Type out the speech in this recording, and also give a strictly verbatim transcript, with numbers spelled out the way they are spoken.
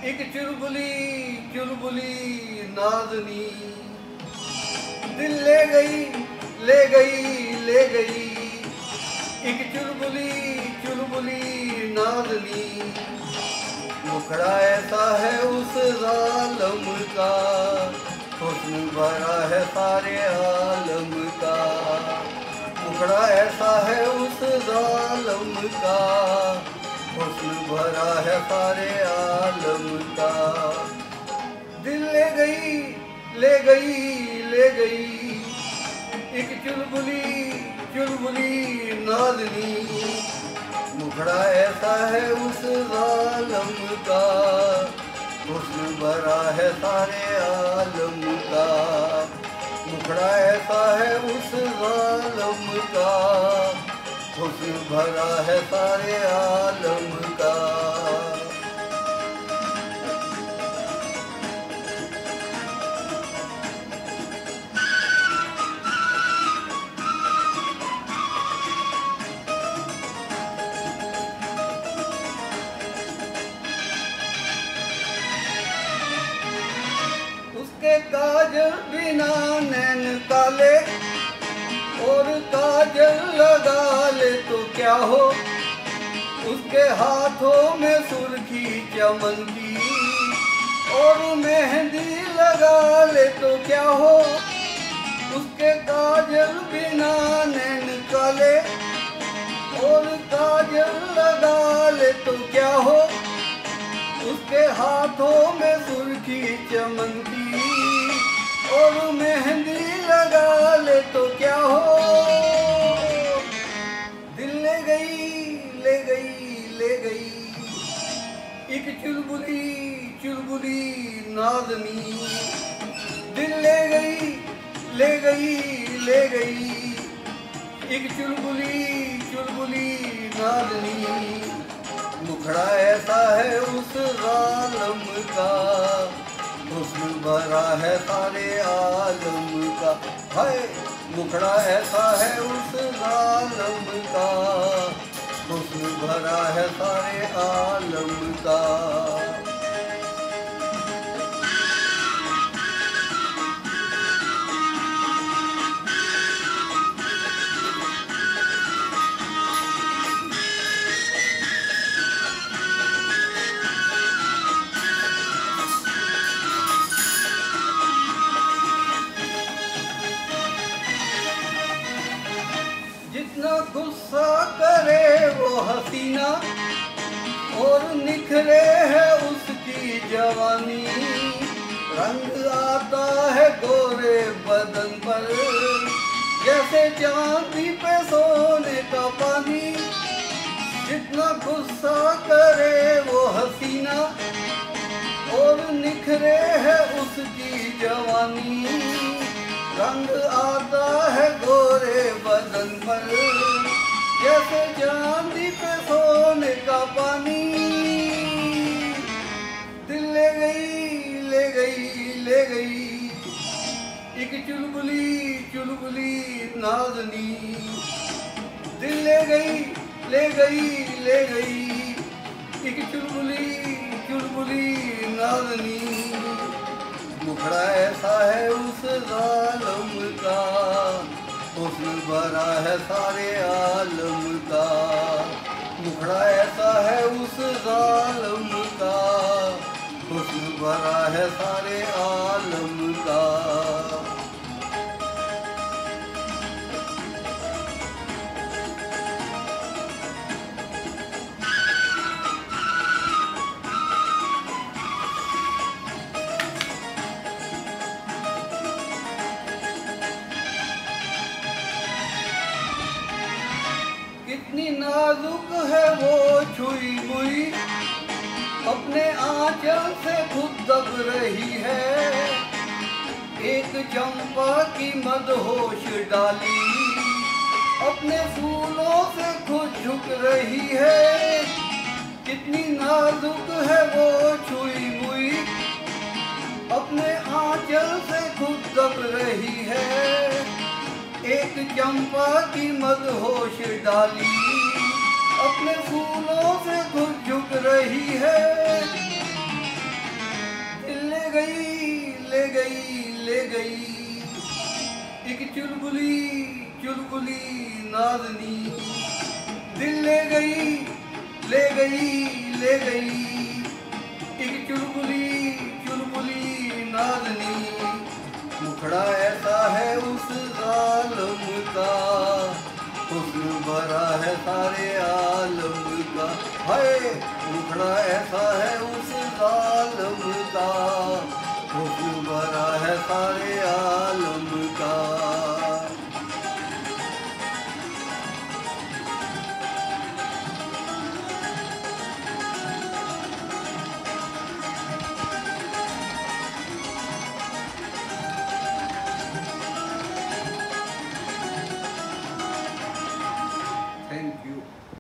एक चुलबुली चुलबुली नाज़नी, दिल ले गई ले गई ले गई। एक चुलबुली चुलबुली नाज़नी, मुखड़ा ऐसा है उस ज़ालिम का, हुस्न भरा है सारे आलम का। मुखड़ा ऐसा है उस ज़ालिम का, हुस्न भरा है सारे आलम का। दिल ले गई ले गई ले गई। एक चुलबुली चुलबुली नाज़नी, मुखड़ा ऐसा है उस ज़ालिम का, हुस्न भरा है सारे आलम का। मुखड़ा ऐसा है उस ज़ालिम का, हुस्न भरा है सारे आलम का। उसके काजल बिना नैन काले, और काजल लगा ले तो क्या हो। उसके हाथों में सुर्खी चमन की, और मेहंदी लगा ले तो क्या हो। उसके काजल बिना नैन काले, और काजल लगा ले तो क्या हो। उसके हाथों में सुर्खी चमन की, और मेहंदी लगा ले तो क्या हो। दिल ले गई ले गई ले गई। एक चुलबुली चुलबुली नाज़नी, दिल ले गई ले गई ले गई। एक चुलबुली चुलबुली नाज़नी, मुखड़ा ऐसा है उस ज़ालिम का, हुस्न भरा है सारे आलम का। हाय मुखड़ा ऐसा है उस ज़ालिम का, हुस्न भरा है सारे आलम का। जितना गुस्सा करे वो हसीना, और निखरे है उसकी जवानी। रंग आता है गोरे बदन पर, जैसे चांदी पे सोने का पानी। जितना गुस्सा करे वो हसीना, और निखरे है उसकी जवानी। रंग आता है गोरे बदन पर, जैसे चांदी पे सोने का पानी। दिल ले गई ले गई ले गई। एक चुलबुली चुलबुली नाज़नी, दिल ले गई ले गई ले गई। एक चुलबुली चुलबुली नाज़नी, मुखड़ा ऐसा है उस ज़ालिम का, हुस्न भरा है सारे आलम का। मुखड़ा ऐसा है उस ज़ालिम का, हुस्न भरा है सारे आलम का। कितनी नाजुक है वो छुई मुई, अपने आंचल से खुद दब रही है। एक चंपा की मदहोश डाली, अपने फूलों से खुद झुक रही है। कितनी नाजुक है वो छुई मुई, अपने आंचल से खुद दब रही है। एक चंपा की मदहोश डाली, अपने फूलों से खुद झुक रही है। गई ले गई ले गई एक चुलबुली चुलबुली नाज़नी। दिल ले गई ले गई ले गई एक चुलबुली चुलबुली नाज़नी। मुखड़ा ऐसा है उस ज़ालिम का, हुस्न भरा है सारे आलम का। हाय मुखड़ा ऐसा है